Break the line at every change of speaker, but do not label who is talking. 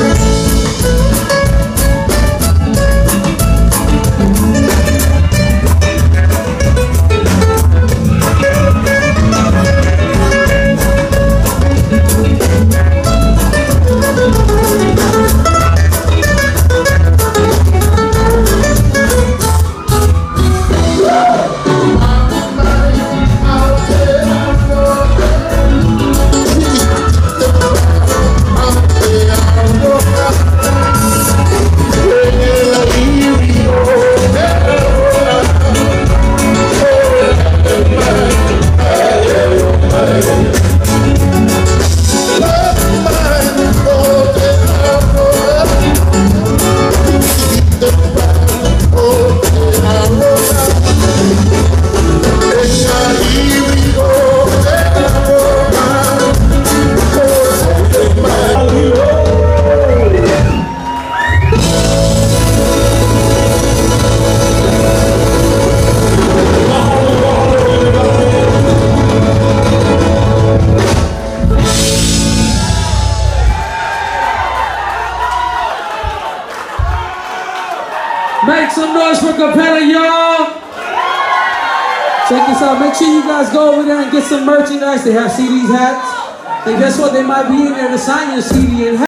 Make some noise for Capella, y'all. Check this out. Make sure you guys go over there and get some merchandise. They have CDs, hats. And guess what? They might be in there to sign your CD and hat.